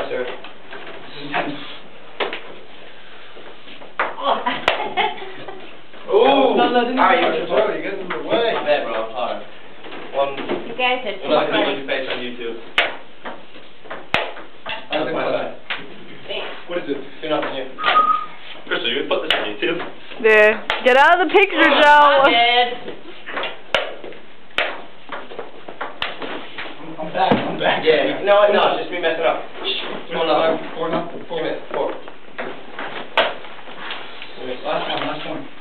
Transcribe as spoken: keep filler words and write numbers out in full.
sir. This is intense. Ooh! No, no, didn't Alright, you you're throw it, you get in the way. My bad, bro. I'm sorry. One. You guys are too We're not gonna funny. put your face on YouTube. I think Bye bye. What is it? Do nothing here. Crystal, you put this on YouTube. There. Get out of the picture, Oh, Joe. I did. I'm back, I'm back. Yeah. No, no, it's just me messing up. Four now, four now, four. Give me four. Last one, last one.